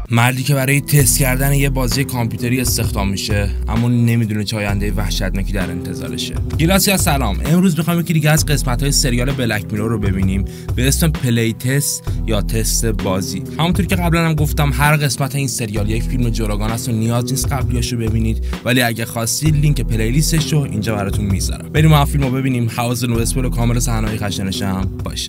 مردی که برای تست کردن یه بازی کامپیوتری استخدام میشه اما نمیدونه چه آینده وحشتناکی در انتظارشه. گیلاسیا سلام. امروز میخوایم یکی دیگه از قسمت‌های سریال بلک میرور رو ببینیم به اسم پلی تست یا تست بازی. همونطوری که قبلا هم گفتم هر قسمت این سریال یک فیلم جداگانه است و نیاز نیست قبلیاشو ببینید، ولی اگه خواستید لینک پلیلیستش رو اینجا براتون میذارم. بریم اون فیلمو ببینیم. حواس نوسپل و کامل صحنه‌های خشنش هم باشه.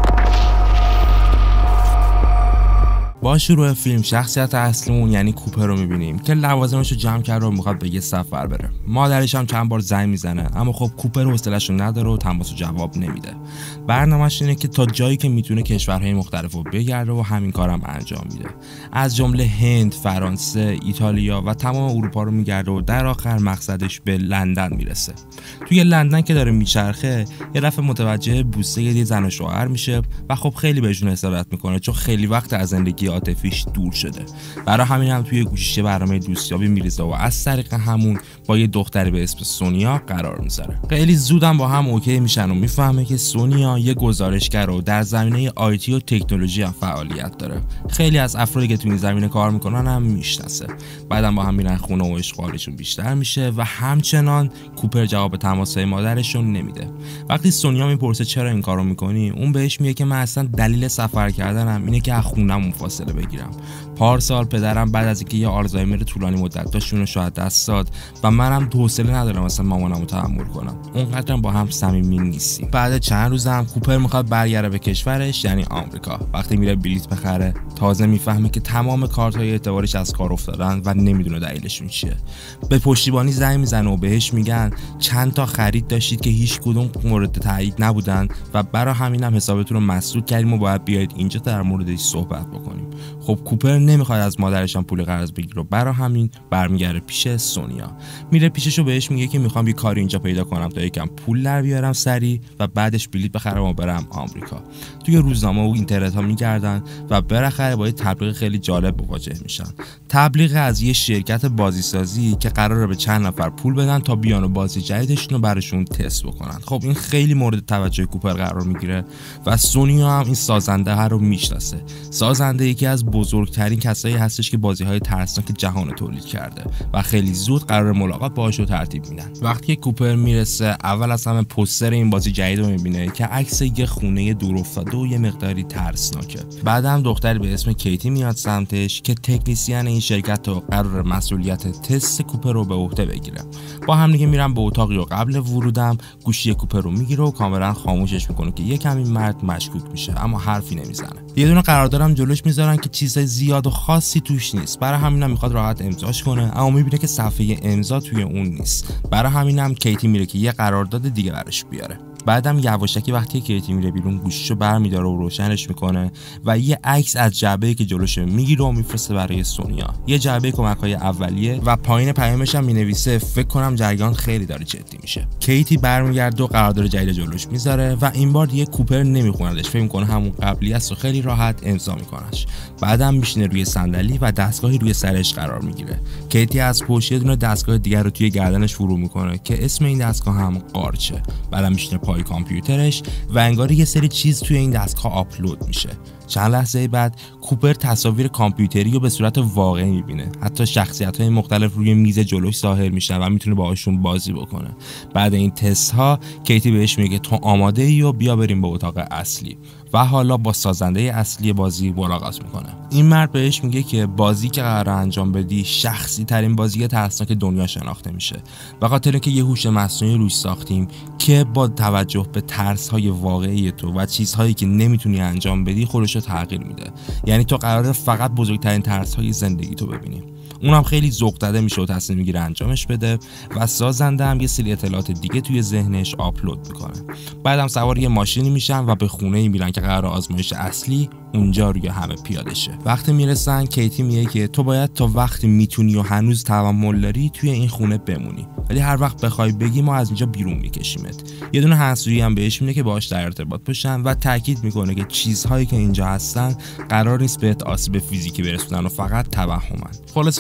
با شروع فیلم شخصیت اصلیمون یعنی کوپر رو میبینیم که لوازمش رو جمع کرده و میخواد به یه سفر بره. مادرش هم چند بار زنگ میزنه اما خب کوپر حوصله‌اش رو نداره و تماس جواب نمیده. برنامه‌اش اینه که تا جایی که میتونه کشورهای مختلف رو بگرده و همین کارم انجام میده. از جمله هند، فرانسه، ایتالیا و تمام اروپا رو میگرده و در آخر مقصدش به لندن میرسه. توی لندن که داره میچرخه یه دفعه متوجه بوسه یه زن و شوهر میشه و خب خیلی بهشون حسادت میکنه چون خیلی وقت از زندگی عاطفیش دور شده. برای همین هم توی گوشیش برنامه دوستیابی میریزه و از طریق همون با یه دختری به اسم سونیا قرار میذاره. خیلی زودم با هم اوکی میشن و میفهمه که سونیا یه گزارشگر و در زمینه آیتی و تکنولوژی هم فعالیت داره. خیلی از افرادی که توی این زمینه کار میکنن هم میشناسه. بعدم با هم میرن خونه و اشغالشون بیشتر میشه و همچنان کوپر جواب تماسهای مادرشون نمیده. وقتی سونیا میپرسه چرا این کارو میکنی، اون بهش میگه که من اصلا دلیل سفر کردنم اینه که از خونه‌مون فاصله بگیرم. پارسال پدرم بعد از اینکه یه آلزایمر طولانی مدت داشت اونو شاید دست داد و منم حوصله ندارم مثلا مامانمو تحمل کنم. اونقدرم با هم صمیمی نیستیم. بعد چند روز هم کوپر میخواد برگرده به کشورش یعنی آمریکا. وقتی میره بلیط بخره تازه میفهمه که تمام کارت‌های اعتبارش از کار افتادن و نمیدونه دلیلشون چیه. به پشتیبانی زنگ میزنه و بهش میگن چند تا خرید داشتید که هیچ کدوم مورد تایید نبودن و برای همینم حسابتون رو مسدود کردیم و باید بیاید اینجا در موردش صحبت بکنیم. خب کوپر نمیخواد از مادرش هم پول قرض بگیره و برای همین برمیگره پیش سونیا. میره پیشش و بهش میگه که میخوام یه کاری اینجا پیدا کنم تا یکم پول در بیارم سری و بعدش بلیط بخرم و برم آمریکا. توی روزنامه و اینترنت ها میگردن و بالاخره با یه تبلیغ خیلی جالب مواجه میشن. تبلیغ از یه شرکت بازیسازی که قراره به چند نفر پول بدن تا بیان و بازی جدیدشون رو براشون تست بکنن. خب این خیلی مورد توجه کوپر قرار میگیره و سونیا هم این سازنده ها رو میشناسه. سازنده یکی از بزرگترین کسایی هستش که بازی‌های ترسناک جهان تولید کرده و خیلی زود قرار ملاقات باهاش رو ترتیب میدن. وقتی کوپر میرسه اول از همه پوستر این بازی جدید رو میبینه که عکس یه خونه دور افتاده و یه مقداری ترسناکه. بعدم دختری به اسم کیتی میاد سمتش که تکنسین این شرکت رو قرار مسئولیت تست کوپر رو به عهده بگیره. با هم دیگه میرن به اتاقی و قبل ورودم گوشی کوپر رو میگیره و کاملا خاموشش میکنه که یکم این مرد مشکوک میشه اما حرفی نمیزنه. یه دونه قراردادم جلوش میذارن که چیز زیاد و خاصی توش نیست. برای همینم میخواد راحت امضاش کنه اما میبینه که صفحه امضا توی اون نیست. برای همینم کیتی میره که یه قرارداد دیگه براش بیاره. بعدم یواشکی وقتی کیتی میره بیرون گوشیشو برمیداره و روشنش میکنه و یه عکس از جعبه‌ای که جلوشه میگیره و میفرسته برای سونیا. یه جعبه کمک‌های اولیه و پایین پیامش هم مینویسه فکر کنم جریان خیلی داره جدی میشه. کیتی برمیگرده و قرارداد جدید جلوش میذاره و این بار دیگه کوپر نمیخوندش. فکر میکنه همون قبلی است و خیلی راحت امضا میکنش. بعدم میشینه روی صندلی و دستگاهی روی سرش قرار میگیره. کیتی از پشت یه دونه دستگاه دیگر رو توی گردنش فرو میکنه که اسم این دستگاه هم قارچه. بعدم میشینه پای کامپیوترش و انگار یه سری چیز توی این دستگاه آپلود میشه. چند لحظه بعد کوپر تصاویر کامپیوتری رو به صورت واقعی میبینه. حتی شخصیت‌های مختلف روی میز جلوش ظاهر میشن و میتونه باهاشون بازی بکنه. بعد این تست ها کیتی بهش میگه تو آماده ای و بیا بریم به اتاق اصلی و حالا با سازنده اصلی بازی ملاقات میکنه. این مرد بهش میگه که بازی که قراره انجام بدی شخصی ترین بازی ترسناک دنیا شناخته میشه. به خاطر اینکه یه هوش مصنوعی روش ساختیم که با توجه به ترس‌های واقعی تو و چیزهایی که نمیتونی انجام بدی خودش رو تغییر میده. یعنی تو قراره فقط بزرگترین ترس‌های زندگی تو ببینی. اونم خیلی ذوق زده میشه و تصمیم میگیره انجامش بده و سازنده هم یه سری اطلاعات دیگه توی ذهنش آپلود میکنه. بعدم سوار یه ماشینی میشن و به خونه‌ای میرن که قرار آزمایش اصلی اونجا روی همه پیاده شه. وقتی میرسن کیتی میگه که تو باید تا وقتی میتونی و هنوز تحمل داری توی این خونه بمونی، ولی هر وقت بخوای بگی ما از اینجا بیرون میکشیمت. یه دونه هنسفری هم بهش میده که باهاش در ارتباط باشن و تاکید میکنه که چیزهایی که اینجا هستن قرار نیست بهت آسیب فیزیکی برسونن و فقط توهمن. خلاص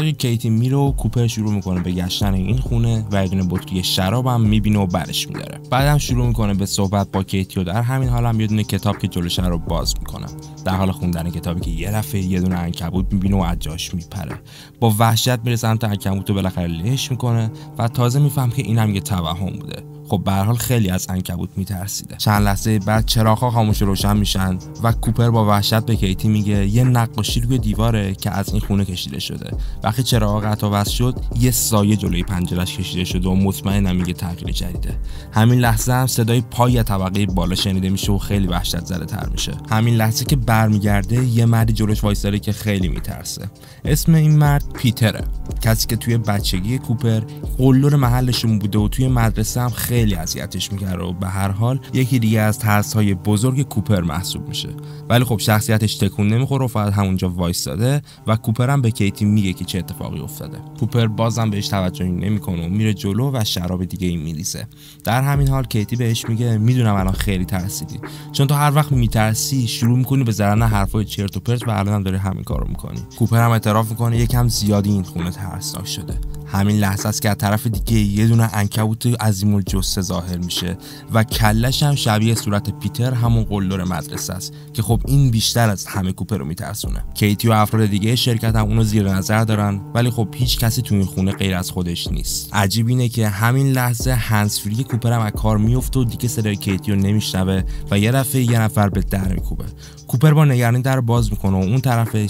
خلاصه که کیتی میره و کوپر شروع میکنه به گشتن این خونه و یه دونه بطری شراب هم میبینه و برش میداره. بعدم شروع میکنه به صحبت با کیتی و در همین حال هم یه دونه کتاب که جلوشه رو باز میکنه. در حال خوندن کتابی که یه دفعه یه دونه عنکبوت میبینه و از جاش میپره. با وحشت میره سمت عنکبوت و بالاخره لهش میکنه و تازه میفهم که اینم یه توهم بوده. خب به هر حال خیلی از عنکبوت میترسیده. چند لحظه بعد چراغ‌ها خاموش روشن میشن و کوپر با وحشت به کیتی میگه یه نقاشی روی دیواره که از این خونه کشیده شده. وقتی چراغ قطع و وصل شد یه سایه جلوی پنجره‌اش کشیده شده و مطمئنم میگه تغییر جدیده. همین لحظه هم صدای پای طبقه بالا شنیده میشه و خیلی وحشت زده تر میشه. همین لحظه که برمیگرده یه مردی جلوش وایساده که خیلی میترسه. اسم این مرد پیتره، کسی که توی بچگی کوپر قلدر محلشون بوده و توی مدرسه هم خیلی اذیتش می‌کرد و به هر حال یکی دیگه از ترس‌های بزرگ کوپر محسوب میشه. ولی خب شخصیتش تکون نمیخوره و فقط همونجا وایساده و کوپر هم به کیتی میگه که چه اتفاقی افتاده. کوپر بازم بهش توجهی نمیکنه و میره جلو و شراب دیگه‌ای میریزه. در همین حال کیتی بهش میگه میدونم الان خیلی ترسیدی، چون تو هر وقت میترسی شروع میکنی به زدن حرفای چرت و پرت و الانم داری همین کارو میکنی. کوپر هم اعتراف میکنه یکم زیادی این خونه ترسناک شده. همین لحظه است که از طرف دیگه یه دونه عنکبوت عظیم‌الجثه ظاهر میشه و کلش هم شبیه صورت پیتر همون قلدر مدرسه است که خب این بیشتر از همه کوپر رو میترسونه. کیتی و افراد دیگه شرکت هم اونو زیر نظر دارن ولی خب هیچ کسی تو این خونه غیر از خودش نیست. عجیب اینه که همین لحظه هندزفری کوپر هم از کار میفته و دیگه صدای کیتی رو نمیشنوه و یه دفعه یه نفر به در میکوبه. کوپر با نگرانی در باز میکنه و اون طرفش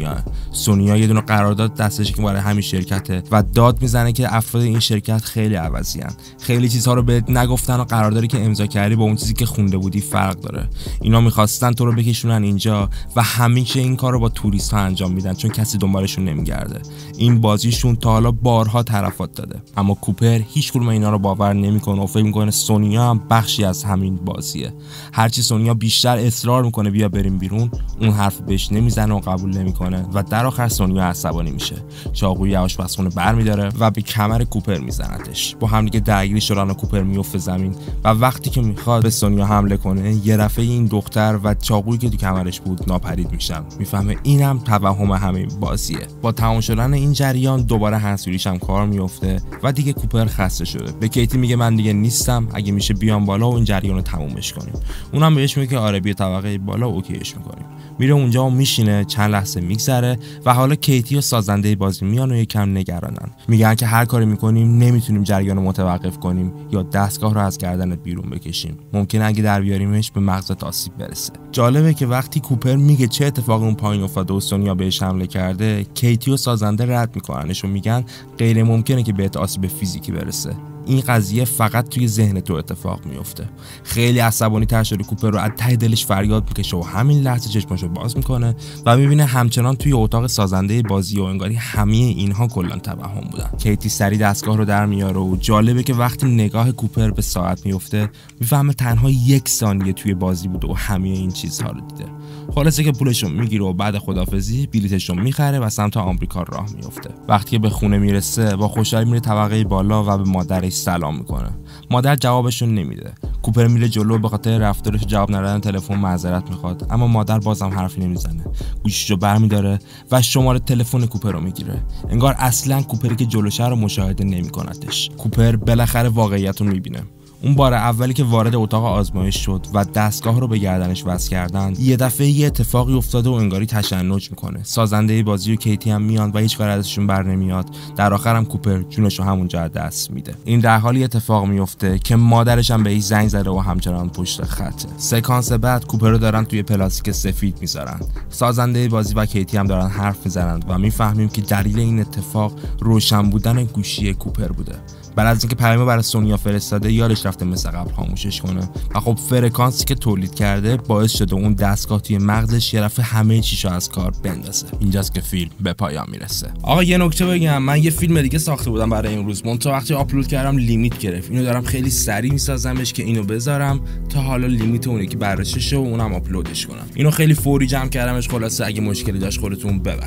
سونیا یه دونه قرارداد دستش که برای همین شرکته و داد میزنه که افراد این شرکت خیلی عوضی‌ان، خیلی چیزها رو بهت نگفتن و قراردادی که امضا کردی با اون چیزی که خونده بودی فرق داره. اینا میخواستن تو رو بکشونن اینجا و همیشه این کارو با توریست‌ها انجام میدن چون کسی دنبالشون نمیگرده. این بازیشون تا حالا بارها تلفات داده، اما کوپر هیچ کدوم اینا رو باور نمیکنه و فکر میکنه سونیا هم بخشی از همین بازیه. هرچی سونیا بیشتر اصرار میکنه بیا بریم بیرون، اون حرف بهش نمیزنه و قبول نمیکنه و در آخر سونیا عصبانی میشه. چاقوی آشپزخونه برمیداره و به کمر کوپر میزنتش. با هم دیگه درگیری شدن و کوپر میفته زمین و وقتی که میخواد به سونیا حمله کنه یه دفعه این دختر و چاقویی که تو کمرش بود ناپدید میشن. میفهمه اینم توهم همین بازیه. با تمام شدن این جریان دوباره هندزفریش هم کار میفته و دیگه کوپر خسته شده. به کیتی میگه من دیگه نیستم، اگه میشه بیام بالا و این جریان رو تمومش کنیم. اونم بهش میگه که آره بیا طبقه بالا اوکیش میکنیم. میره اونجا و میشینه. چند لحظه میگذره و حالا کیتی و سازنده بازی میان و یکم نگرانن. میگن که هر کاری میکنیم نمیتونیم جریان رو متوقف کنیم یا دستگاه رو از گردنت بیرون بکشیم. ممکنه اگه در بیاریمش به مغزت آسیب برسه. جالبه که وقتی کوپر میگه چه اتفاقی اون پایین افتاده و سونیا بهش حمله کرده، کیتی و سازنده رد میکننش و میگن غیر ممکنه که بهت آسیب فیزیکی برسه. این قضیه فقط توی ذهن تو اتفاق میفته. خیلی عصبانی تر شده کوپر رو از ته دلش فریاد میکشه و همین لحظه چشماشو باز میکنه و میبینه همچنان توی اتاق سازنده بازی و انگاری همه اینها کلا توهم بودن. کیتی سری دستگاه رو در میاره و جالبه که وقتی نگاه کوپر به ساعت میفته میفهمه تنها 1 ثانیه توی بازی بوده و همه این چیزها رو دیده. خلاصه که پولشو میگیره و بعد خدافظی بلیتشو میخره و سمت آمریکا راه میفته. وقتی که به خونه میرسه با خوشحالی میره طبقه بالا و به مادرش سلام میکنه. مادر جوابشون نمیده. کوپر میره جلو به خاطر رفتارش جواب ندادن تلفن معذرت میخواد، اما مادر بازم حرفی نمیزنه. گوشیشو برمیداره و شماره تلفن کوپر رو میگیره. انگار اصلا کوپری که جلوشه رو مشاهده نمیکنتش. کوپر بالاخره واقعیت رو میبینه. اون بار اولی که وارد اتاق آزمایش شد و دستگاه رو به گردنش وصل کردن، یه دفعه یه اتفاقی افتاده و انگاری تشنج میکنه. سازنده بازی و کیتی هم میان و هیچ کار ازشون بر نمیاد. در آخر هم کوپر جونش رو همونجا از دست میده. این در حالی اتفاق میفته که مادرش هم بهش زنگ زده و همچنان پشت خطه. سکانس بعد کوپر رو دارن توی پلاستیک سفید میذارن. سازنده بازی و کیتی هم دارن حرف میزنن و میفهمیم که دلیل این اتفاق روشن بودن گوشی کوپر بوده. بعد از اینکه پیامو برای سونیا فرستاده یادش رفته مثل قبل خاموشش کنه و خب فرکانسی که تولید کرده باعث شده اون دستگاه توی مغزش یه دفعه همه چیشو از کار بندازه. اینجاست که فیلم به پایان میرسه. آقا یه نکته بگم، من یه فیلم دیگه ساخته بودم برای امروز، منتها وقتی آپلود کردم لیمیت گرفت. اینو دارم خیلی سریع میسازمش که اینو بذارم تا حالا لیمیت اون یکی بررسیشه و اونم آپلودش کنم. اینو خیلی فوری جمع کردمش. خلاصه اگه مشکلی داشت خودتون ببخشید.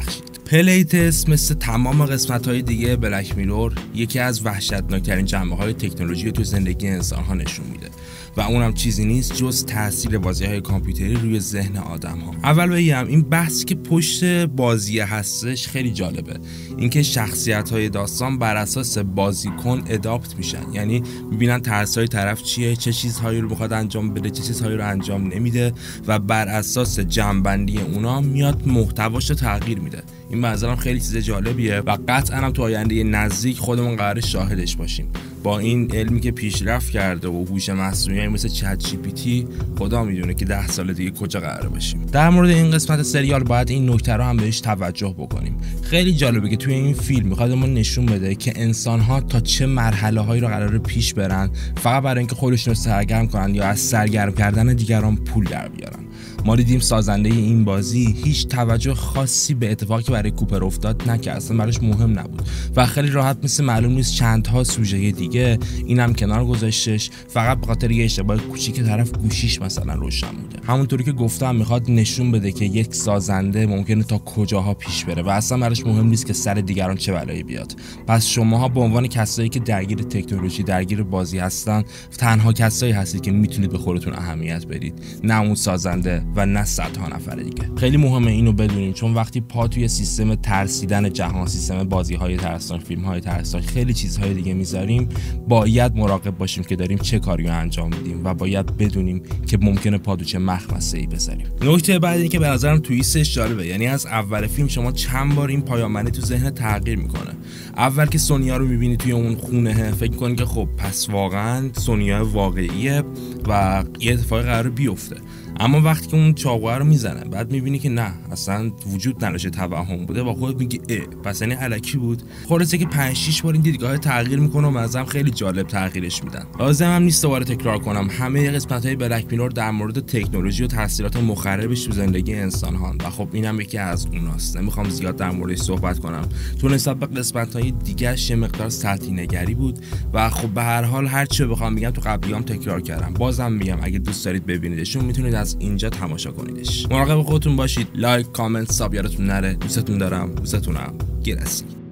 پلیتست مثل تمام قسمت‌های دیگه بلک میرور یکی از وحشتناکترین جنبه‌های تکنولوژی تو زندگی انسان‌ها نشون میده و اونم چیزی نیست جز تاثیر بازی‌های کامپیوتری روی ذهن آدم‌ها. اول بگم این بحثی که پشت بازی هستش خیلی جالبه، اینکه شخصیت‌های داستان بر اساس بازیکن اداپت میشن، یعنی می‌بینن ترس‌های طرف چیه، چه چیزهایی رو می‌خواد انجام بده، چه چیزهایی رو انجام نمیده و بر اساس جنبندی اونا میاد محتواش رو تغییر میده. این به نظرم خیلی چیز جالبیه و قطعاً هم تو آینده نزدیک خودمون قراره شاهدش باشیم. با این علمی که پیشرفت کرده و هوش مصنوعی مثل چت جی پی تی، خدا میدونه که 10 سال دیگه کجا قراره باشیم. در مورد این قسمت سریال باید این نکته رو هم بهش توجه بکنیم. خیلی جالبه که توی این فیلم میخواد ما نشون بده که انسان‌ها تا چه مرحله‌هایی رو قراره پیش برن فقط برای اینکه خودشون رو سرگرم کنن یا از سرگرم کردن دیگران پول در بیارن. ما دیدیم سازنده این بازی هیچ توجه خاصی به اتفاقی که برای کوپر افتاد نکرد، اصلا براش مهم نبود و خیلی راحت مثل معلوم نیست چندها سوژه دیگه اینم کنار گذاشتش فقط به خاطر یه اشتباه کوچیک طرف گوشیش مثلا روشن بوده. همونطوری که گفتم میخواد نشون بده که یک سازنده ممکنه تا کجاها پیش بره و اصلا براش مهم نیست که سر دیگران چه بلایی بیاد. پس شماها به عنوان کسایی که درگیر تکنولوژی، درگیر بازی هستن، تنها کسایی هستید که میتونید به خودتون اهمیت بدید، نه اون سازنده و نه صدها نفر دیگه. خیلی مهمه اینو بدونین، چون وقتی پا توی سیستم ترسیدن جهان، سیستم بازی‌های ترسناک، فیلم‌های ترسناک، خیلی چیزهای دیگه میذاریم، باید مراقب باشیم که داریم چه کاریو انجام میدیم و باید بدونیم که ممکنه پا تو چه مخمسه‌ای بذاریم. نکته بعدی این که به نظرم تویستش جالبه، یعنی از اول فیلم شما چند بار این پایامنی تو ذهن تغییر میکنه. اول که سونیا رو میبینی توی اون خونه، فکر می‌کنی که خب پس واقعا سونیا واقعیه و یه اتفاقی قراره بیفته. اما وقتی که اون چاقو رو میزنه بعد میبینی که نه، اصلا وجود نداشته، توهم بوده و خودت میگی پس یعنی الکی بود. خلاصه که 5-6 بار این دیدگاه تغییر میکنه و مثلا خیلی جالب تغییرش میدن. لازم هم نیست دوباره تکرار کنم، همه قسمت‌های بلک میرور در مورد تکنولوژی و تاثیرات مخربش تو زندگی انسان‌ها و خب اینم یکی از اوناست. نمیخوام زیاد در موردش صحبت کنم چون نسبت به قسمت‌های دیگه‌اش یه مقدار سطحی نگری بود و خب به هر حال هر چی بخوام بگم تو قبلیام تکرار کردم. بازم میگم اگه دوست دارید ببینیدشون میتونید از اینجا تماشا کنیدش. مراقب خودتون باشید. لایک، کامنت، ساب یادتون نره. دوستتون دارم، دوستتونم. گرسی.